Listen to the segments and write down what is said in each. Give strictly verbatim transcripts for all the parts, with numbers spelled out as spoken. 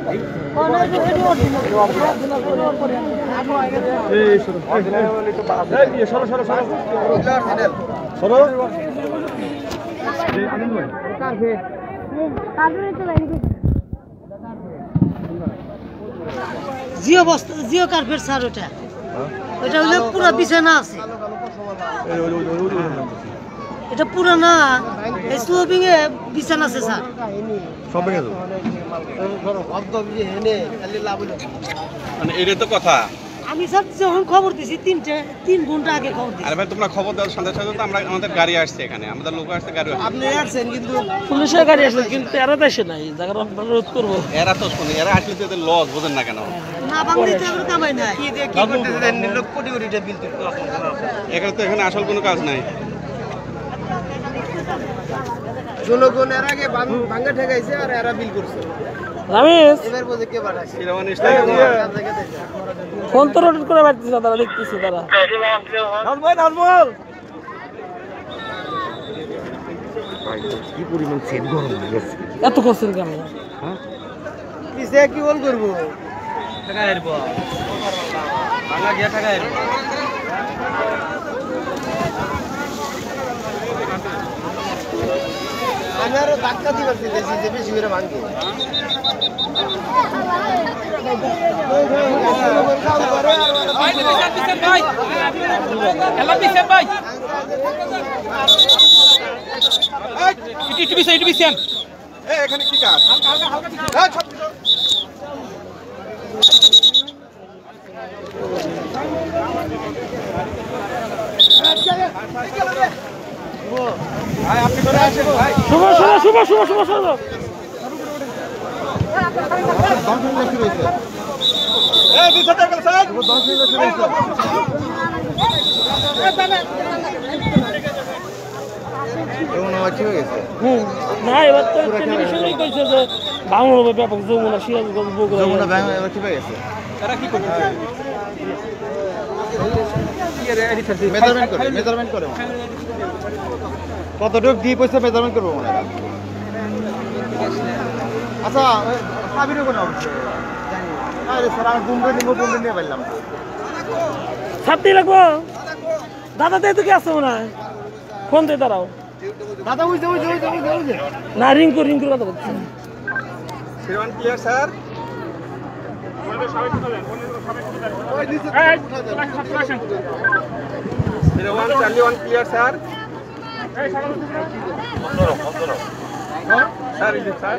জিও বস্তা Jio carpet sir ওটা ওটা হলো পুরো বিছানা আছে এটা পুরো না এই স্লোপিং এ বিছানা আছে স্যার সব ভেঙে যাবে মানে এটা তো কথা আমি স্যার যখন খবর দিছি তিনটে তিন ঘন্টা আগে খবর দিছি আরে ভাই তোমরা খবর দাও সাথে সাথে তো আমরা আমাদের গাড়ি আসছে এখানে আমাদের লোক আসছে গাড়ি আপনি আসছেন কিন্তু পুলিশের গাড়ি আসছে কিন্তু এরা দেশে নাই জায়গাটা রোধ করবো এরা তো শুনে এরা আসলে তো এদের লস বোঝেন না কেন না বাংলাদেশে তো এগুলো কামাই নাই কি দিয়ে কি করতেছেন লোক কোটি কোটি টাকা বিল দিতে এখানে তো এখানে আসল কোনো কাজ নাই জনগণ এর আগে ভাঙা ঠেকাইছে আর এরা বিল করছে রামেশ এবার বুঝে কে পাঠাইছে ফোন তো রোটেট করে বাড়তেছে তারা দেখতেছে তারা কি পরিমাণ সেট গরম হয়ে গেছে এত করছেন কেন কিসে কি বল করব টাকা এরব ভাঙা গিয়া টাকা এরব আমি আরো ধাক্কা দিবার দিতেছি যে বেশি করে ভাঙবে ভাই এলা পিছেন ভাই ইটি পিছেন ইটি পিছেন এই এখানে কি কাজ হালকা হালকা হালকা ভাই আপনি করে আসেন ভাই শুভ শুভ শুভ শুভ শুভ শুভ দশ মিনিট শুরু হয়েছে এই দুই সাথে গেল স্যার দশ মিনিট শুরু হয়েছে এমন আমার কি হয়ে গেছে হুম না এবার তো টেলিভিশনেই কইছে যে বাংলা হবে ব্যাপক যমুনা সিরাজগঞ্জ বগুড়া যমুনা ব্যাংক এবার কি হয়ে গেছে তারা কি করতেছে মেজারমেন্ট করে মেজারমেন্ট করে কতটুক দিয়ে পয়সা মেজারমেন্ট করবো মনে হয় আচ্ছা সাবিরও কোনো অবস্থা আরে স্যার আমি বুমটা নিব বুমটা নিয়ে পারলাম ছাড়তেই লাগবো দাদা দিয়ে তো কি আসছে মনে হয় ফোন দিয়ে দাঁড়াও দাদা বুঝতে বুঝতে বুঝতে বুঝতে না রিঙ্কু রিঙ্কুর কথা বলছি শ্রীমান clear sir zero one Charlie one clear sir sir is it sir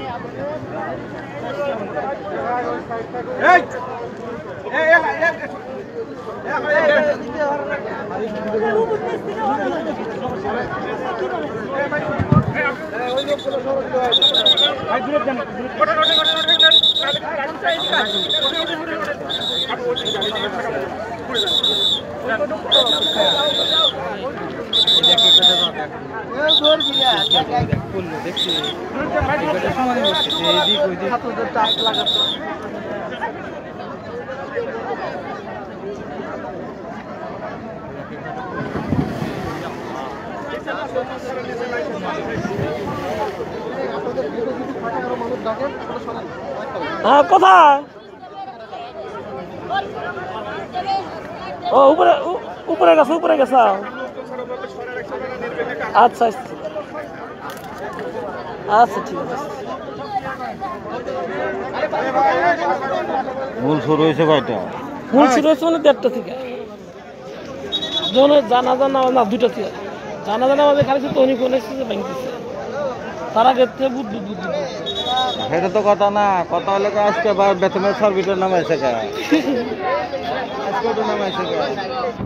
এই এই হ্যাঁ কোথায় ও উপরে উপরে গেছে উপরে গেছে আচ্ছা আচ্ছা ঠিক আছে মূল শুরু হয়েছে কয়টা মূল শুরু হয়েছে মানে দেড়টা থেকে জানা জানা না দুটা থেকে জানা জানা আমাদের খালি তৈরি করে ভাঙতেছে তার আগে থেকে বুদ্ধ বুদ্ধ সেটা তো কথা না কথা হলে আজকে আবার বেতনের সার্ভিসের নাম আছে আজকে নাম আছে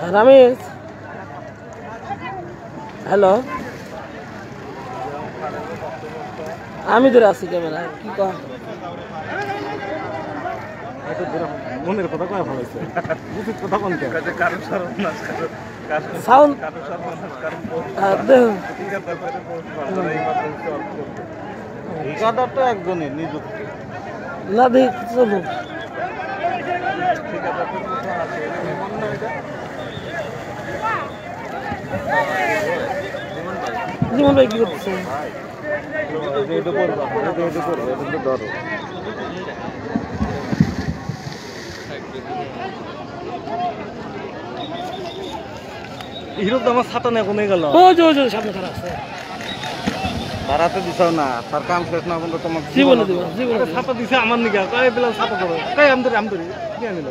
रमेश हेलो আমি ধরে আছি ক্যামেরা কি কয় এত দূর মনের কথা কয় ভালো হইছে বুঝিস কথা কোন কে কাজে কারণ সর্বনাশ কারণ সাউন্ড কারণ সর্বনাশ কারণ দেহ ঠিকাদার করে পোস্ট করে এই মাত্র সলভ করতে ঠিকাদার তো একজনই নিযুক্ত না দেখ চলুন ঠিকাদার তো আছে মন না এটা জীবন ভাই কি করতেছে এটা করবা এটা এটা করবা এটা ধরো হিরো তো আমার ছাতা নিয়ে কমে গেল ও জো জো সামনে খারাপ আছে ভাড়াতে দিছাও না তার কাম শেষ না বন্ধ তোমার জীবনে দিব জীবনে দিব। ছাতা দিছে আমার নিগা কয় পেলাম ছাতা দেবো কয় আমদরি আমদরি কি আনিল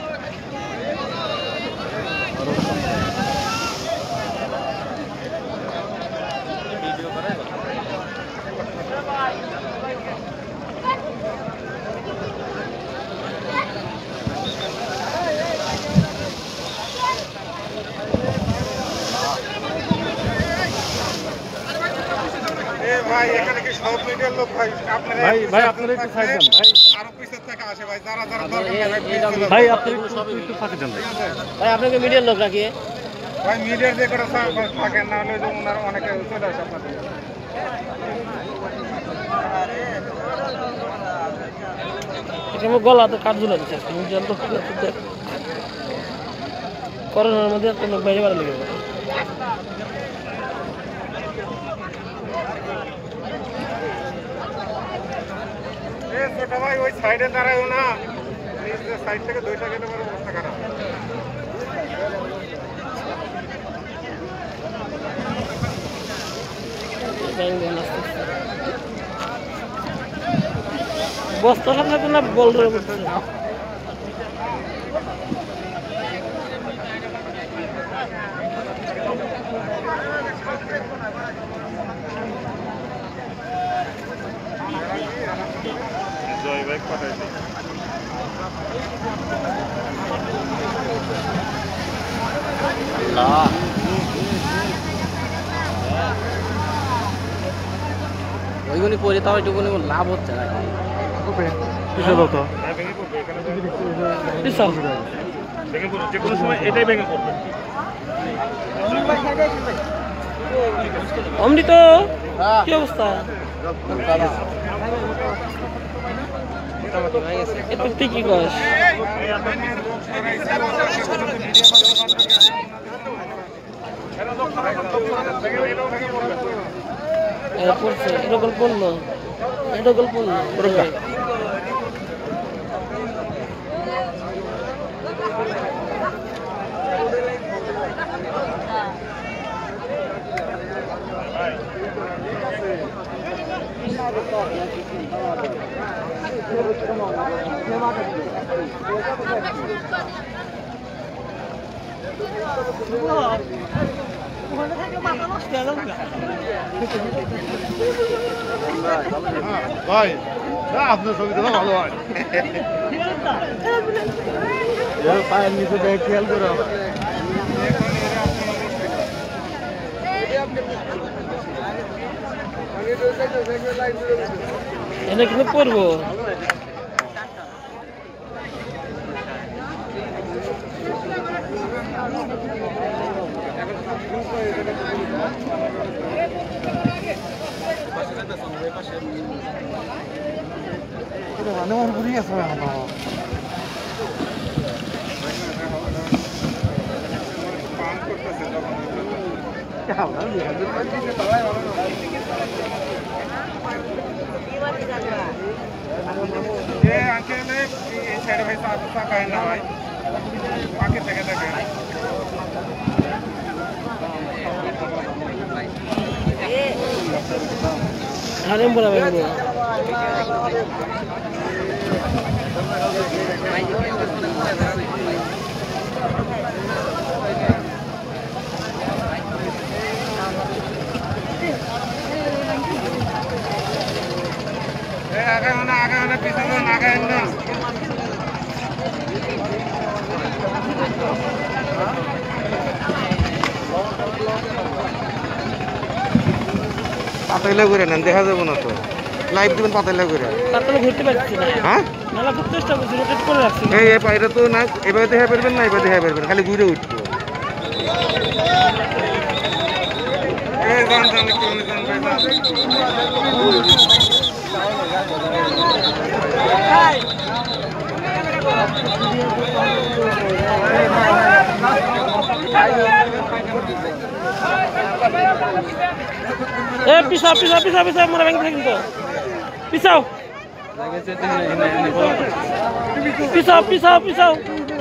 ভাই এখানে কি সব মিডিয়ার লোক ভাই আপনারা ভাই ভাই আপনারা একটু সাইড দেন ভাই আরো পিছের থেকে আসে ভাই যারা যারা দরকার নাই ভাই please চলে ভাই আপনি একটু একটু ফাঁকে দেন ভাই ভাই আপনাকে মিডিয়ার লোক রাখি ভাই মিডিয়ার যে করে থাকেন না হলে যে ওনারা অনেকে চলে আসে আপনাদের এখানে গলাতে কাঠ ঝুলে দিচ্ছে মিডিয়ার লোক করোনার মধ্যে কোনো বাইরে বাইরে লেগে যাবে এ ছোট ভাই ওই সাইডে দাঁড়ায়ও না প্লিজ সাইড থেকে দুইটা গেলে আমার অবস্থা খারাপ বস্তার সাথে সাথে না বল ধরে পড়ছে জয় ভাই পাঠাইছি ওইগুলি পরে তাও একটু কোনো লাভ হচ্ছে না কিসে দাও তো হ্যাঁ ভেঙে পড়বে এখানে ভেঙে পড়বে যে কোনো সময় এটাই ভেঙে পড়বে অমৃত কি অবস্থা এত তুই কি কস পড়ছে এরকম পড়ল এরকম পড়ল ভাই আপনার ছবিটা ভালো হয় পায়ের নিচে ব্যাগ খেয়াল করো এনে কিন্তু পড়বো আমার ঘুরিয়ে আছে পান করতেছে তখন যে আঙ্কেল এই সাইডে ভাই চা চা খায় না ভাই পাকে থেকে দেখেন ধানে বলা ভাই আগে না আগে না পিছনে আগে না পাতাইলা করে নেন, দেখা যাবো না তো। লাইভ দিবেন পাতাইলা করে। তারপরে ঘুরতে পারছি না। হ্যাঁ মেলা ঘুরতে চেষ্টা করছি, রোটেট করে রাখছি। এই এই পায়রা তো না এভাবে দেখা পারবেন না, এভাবে দেখা পারবেন, খালি ঘুরে উঠবো। এই জান জান কি আমি জান ভাই এ পিছাও পিছাও পিছাও পিছাও মনে ভেঙে থাকে কিন্তু পিছাও পিছাও পিছাও পিছাও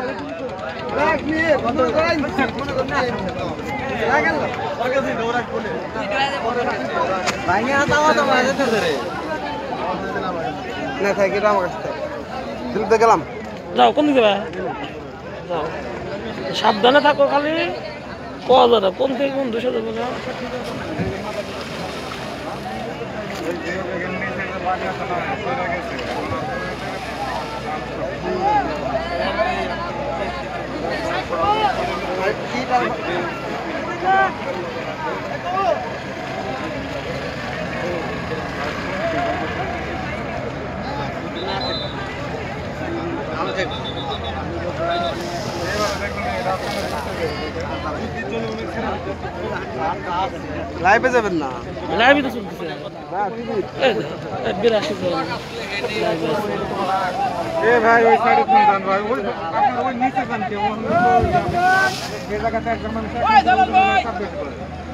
না থাকি আমার কাছে দিতে গেলাম। যাও কোন দিকে ভাই যাও, সাবধানে থাকো, খালি পাওয়া যাবে কোন থেকে কোন দুশো দেবো না। লাইভে যাবেন না? লাইভই তো চলতেছে বিরাশি এ ভাই ওই সাইডে তুমি যান ভাই, ওই আপনার ওই নিচে যান কে ওই এই জায়গাতে একজন মানুষ সাবমিট করে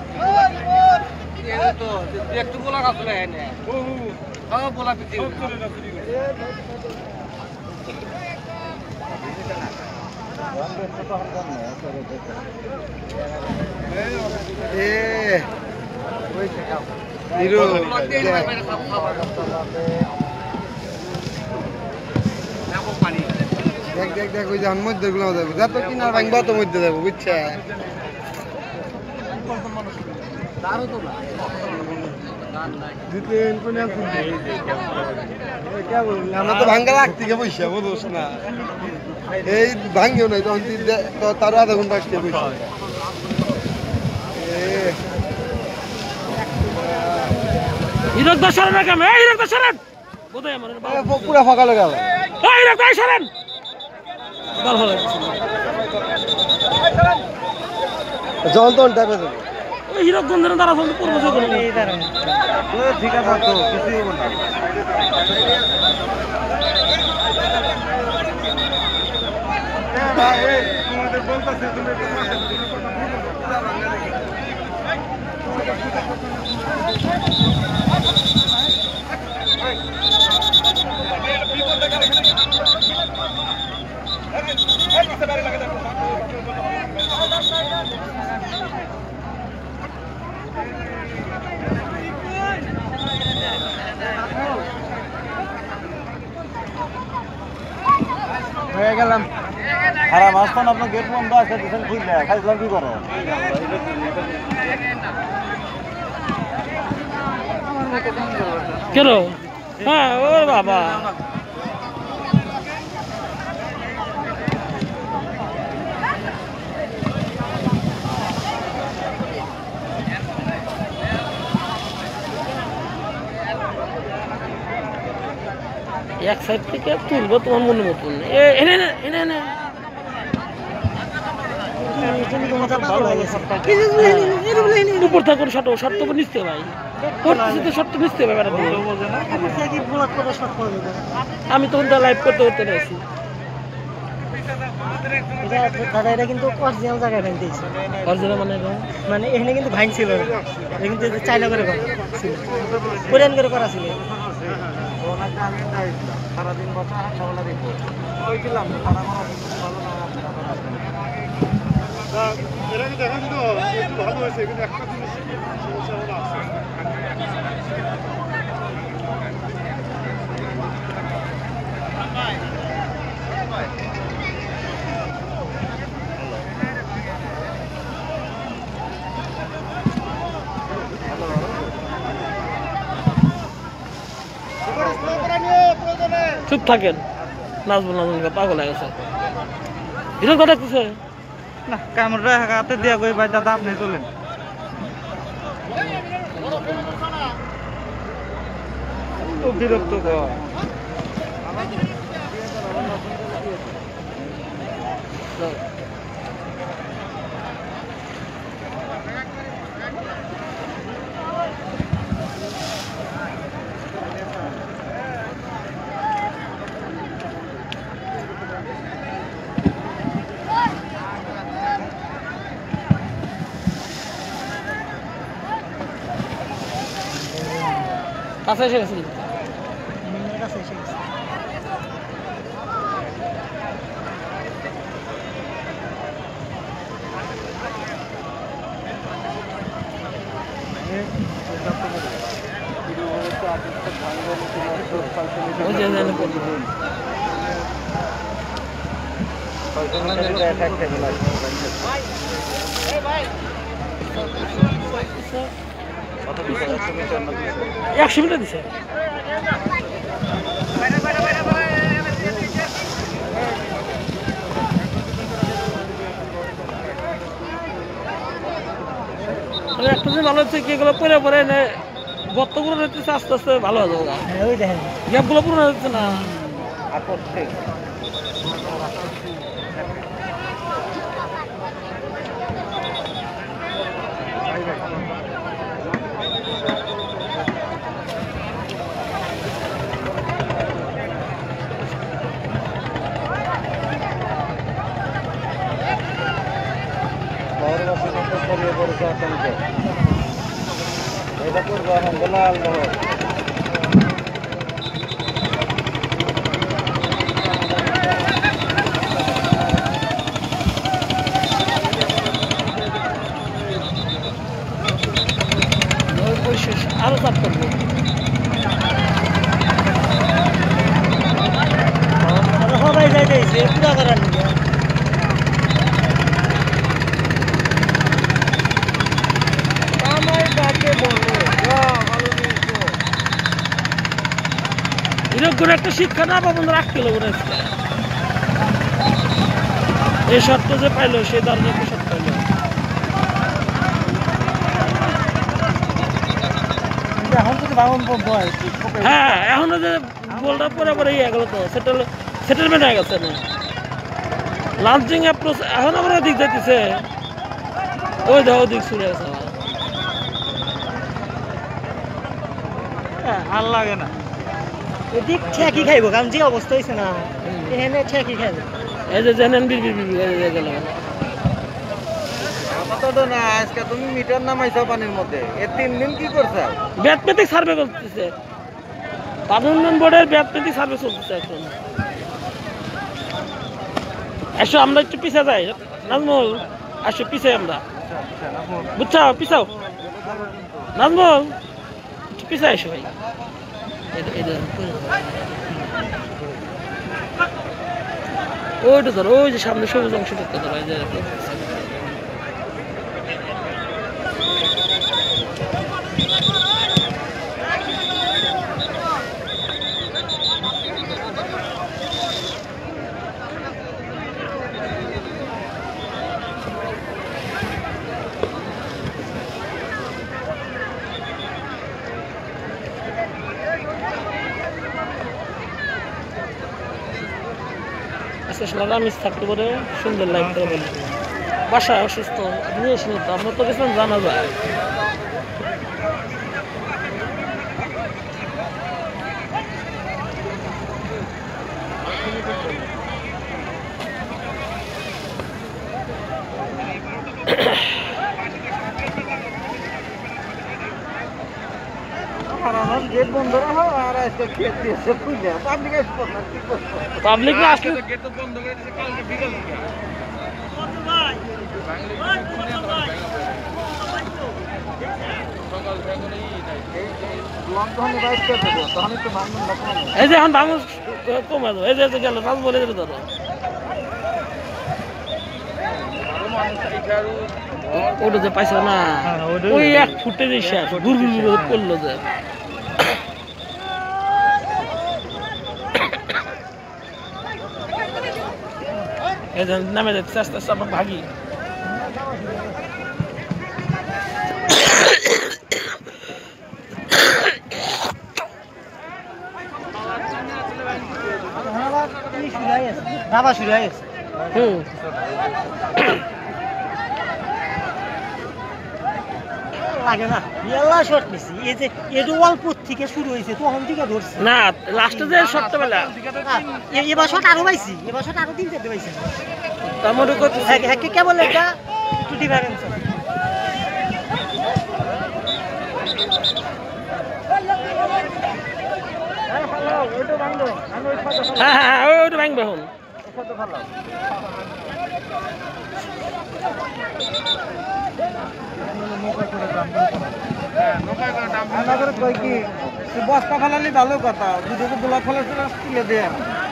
এটা তো একটু বলা আসলে এনে ও ও বলা পিছি এ ওই হিরো দেখ দেখ দেখ ওই যান মধ্যে গুলো যাবো, যা তো কিনার ভাঙবা তো মধ্যে যাবো, বুঝছে? আমরা তো ভাঙ্গা লাগতে গে পয়সা বুঝোস না, এই ভাঙ্গেও নাই তখন তারও আধা ঘন্টা আসতে পয়সা। হিরক দা সরেন না কেন? এই হিরক দা সরেন, কোথায় আমার পুরা ফাঁকা গেল। এই হিরক দা সরেন, ভালো লাগছে যখন তখন ডাবে যাবে। ওই হিরক গন্ধের দ্বারা চলতে পূর্ব চলতে ঠিক আছে তো কিছুই বলবো না। ভাই এই তোমাদের বলতাছে তুমি হয়ে গেলাম। খারাপ আসতাম আপনার গেট বন্ধ আছে, দুজন খুঁজলে খাইছিলাম কি করে? কেন? হ্যাঁ ও বাবা এক সাইড থেকে তুলবো তোমার মনে মতন। এনে না এনে না উপর থাকুন শর্ট শর্ট তো নিচ্ছে ভাই, তো শর্ট তো নিচ্ছে ভাই। আমি তখন তো লাইভ করতে করতে পেরেছি। দাদা এটা কিন্তু অরিজিনাল জায়গায় ভাঙতেছে, অরিজিনাল মানে মানে এখানে কিন্তু ভাঙ ছিল না, এটা কিন্তু চাইনা করে করা ছিল, কোরিয়ান করে করা ছিল। সারাদিন বছর সকালে দেখবো ওই গেলাম এরা কি দেখা দিল একটু ভালো হয়েছে, কিন্তু একটা জিনিস সমস্যা হলো আছে। চুপ থাকেন, নাচবো নাচবো পাগল হয়ে গেছে। হিরক দা দেখতেছে না ক্যামেরা হাতে দিয়া কই ভাই দাদা আপনি চলেন। খুব বিরক্ত কর কাছে এসে গেছিল কাছে এসে গেছে ওই যে জানে একশো মিটার দিছে একটা যে ভালো হচ্ছে কি এগুলো পরে পরে গর্ত পুরো হচ্ছে আস্তে আস্তে ভালো হয়ে যাবে হ্যাঁ ওই দেখেন গ্যাপগুলো পুরো হচ্ছে না এটা করবো এখন লাল মোহর আরো চাপ করবো সবাই যাইতেছে পুরা করার নিয়ে এরকম একটা শিক্ষা না পাবো রাখতে হলো মনে হচ্ছে এই শর্ত যে পাইলো সেই দারুণ একটা শর্ত পাইলো এখন তো ভাঙন বন্ধ হয় হ্যাঁ এখন যে বলটা পরে পরে ইয়ে গেল তো সেটেল সেটেলমেন্ট হয়ে গেছে না লাঞ্চিং অ্যাপ্রোচ এখন আবার ওদিক যাইতেছে ওই দেখো ওদিক চলে গেছে আর লাগে না এদিক ঠেকি খাইব কারণ যে অবস্থা হয়েছে না এখানে ঠেকি খাইব এই যে জেনেন বিড় বিড় বিড় বিড় গেল আপাতত না আজকে তুমি মিটার নামাইছো পানির মধ্যে এ তিন দিন কি করছো ম্যাথমেটিক্স সার্ভে করতেছে পার্লামেন্ট বোর্ডের ম্যাথমেটিক্স সার্ভে চলতেছে এখন আসো আমরা একটু পিছা যাই নাজমুল আসো পিছে আমরা বুঝছো পিছাও নাজমুল একটু পিছা আসো ভাই ওইটা ধরো ওই যে সামনে সবুজ অংশটা ধরো এই যে আমি থাকতে পারে সুন্দর লাইফ করে বলি বাসায় অসুস্থ আপনি এসে তো আপনার তো গেছিলাম জানা যায় গেট বন্ধ রাখো আর আজকে খেত দিয়েছে বুঝলে পাবলিক আসবো না কি করবো পাবলিক না আসলে গেট তো বন্ধ করে দিয়েছে কালকে বিকাল থেকে এই যে এখন ভাঙন কমে যাবে এই যে গেল রাজ বলে দিলে ধরো ওটা যে পাইছো না ওই এক ফুটে যে শেষ গুড় গুড় পড়লো যে এই যে নামে যাচ্ছে আস্তে আস্তে আমরা ভাগি শুরু হয়ে গেছে দাবা শুরু হয়ে গেছে হুম লাগে না মেলা শর্ট নিছি এই যে এটু অল্প থেকে শুরু হয়েছে তখন থেকে ধরছি না লাস্টে যে শর্টটা বেলা এবার শর্ট আরো পাইছি এবার শর্ট আরো তিন চারটে পাইছি তার মধ্যে কত হ্যাঁ হ্যাঁ কেবল এটা একটু ডিফারেন্স হ্যাঁ হ্যাঁ ওই ওইটা ভাঙবে এখন বস্তা ফেলালি ভালো কথা দুটো গোলা ফেলে তুলে দেন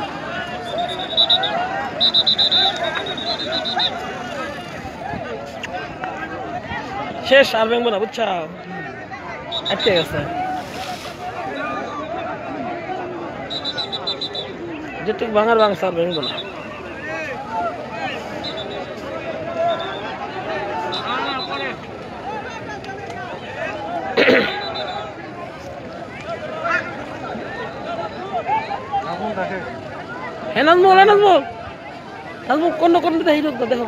শেষ আর ভাঙবো না বুঝছা আটকে গেছে যেটুকু ভাঙার ভাঙছে আর ভাঙবো না হ্যাঁ নাজমুল হ্যাঁ নাজমুল নাজমুল কোন কোন দেখি ঢুকতো দেখো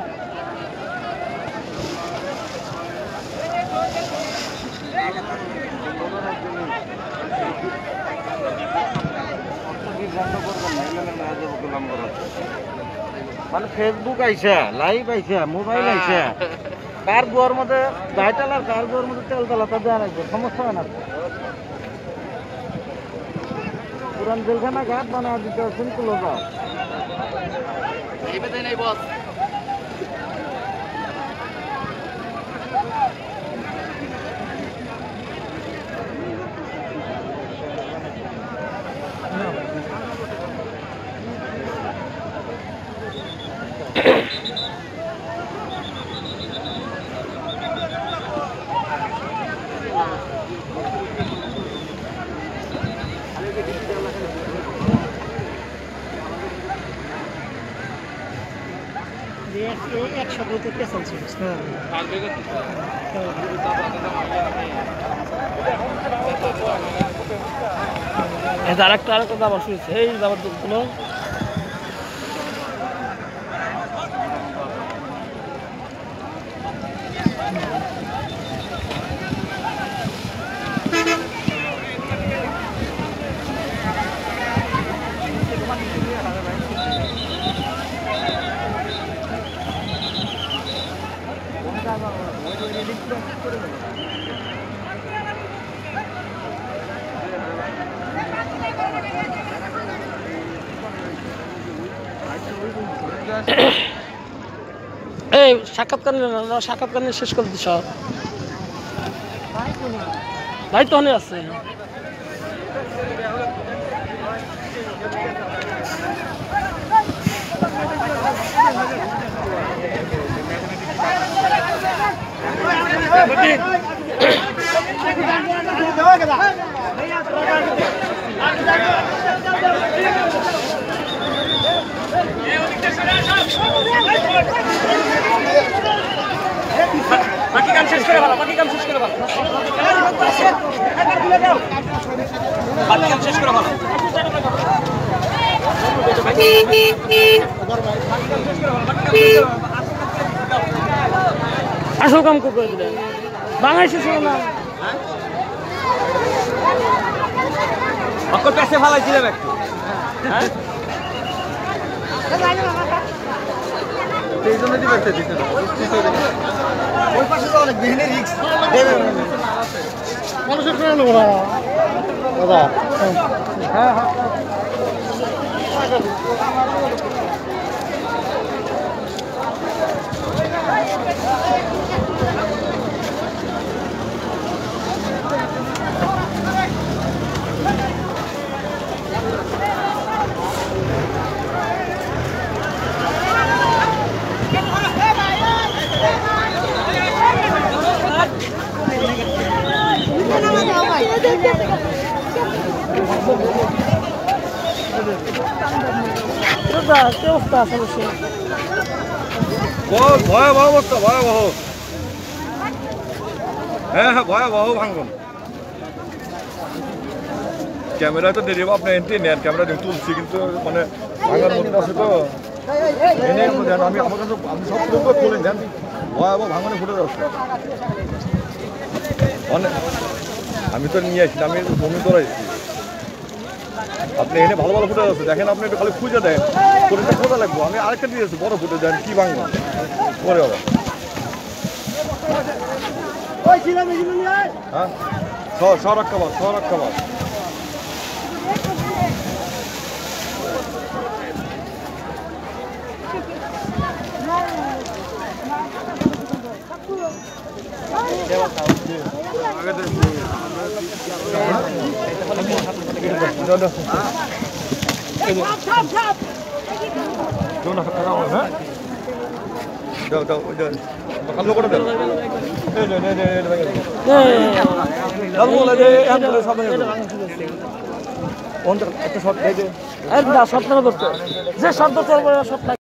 মানে ফেসবুক আইসা লাইভ আইসা মোবাইল আইসা কার বুয়ার মধ্যে গাইটাল আর কার বুয়ার মধ্যে তেল তলাতে দেওয়া লাগবে সমস্যা হয় না পুরান জেলখানা ঘাট বানা দিতে সিম্পল যাও একশো দুটো পেছন ছিল আর একটা আরেকটা দাবার শুয়েছে এই দাবার কোনো এই সাক্ষাৎকার না সাক্ষাৎকার নিয়ে শেষ করে দিস ভাই তো অনেক আছে বাকি কাম শেষ করে ভালো বাকি কাম শেষ করে ভালো বাকি কাম শেষ করে ভালো আসল কাম করে দিলেন বাঙালি শেষ হলো না অকল পেছে ফালাইছিলাম একটু হ্যাঁ এই জন্য দিতে দিতে ওই পাশে তো অনেক বেহিনী রিক্স দেবে মানুষের প্রাণ ওরা দাদা হ্যাঁ হ্যাঁ ভয়াবহ অবস্থা ভয়াবহ হ্যাঁ হ্যাঁ ভয়াবহ ভাঙন ক্যামেরা তো দেরি আপনি এন্ট্রি নেন ক্যামেরা তুলছি কিন্তু মানে ভাঙার মধ্যে আছে তো এনে দেন আমি আমার কাছে আপনি সব লোক খুলেন দেন ভয়াবহ ভাঙনে ফুটে যাচ্ছে অনেক আমি তো নিয়ে আসছি আমি বমি করাইছি আপনি এনে ভালো ভালো ফুটে যাচ্ছে দেখেন আপনি একটু খালি খুঁজে দেন কোনটা খোঁজা লাগবো আমি আরেকটা দিয়েছি বড় ফুটে দেন কি ভাঙবো পরে বাবা হ্যাঁ সরাক খাবার সরাক খাবার যে শব্দ করবে শব্দ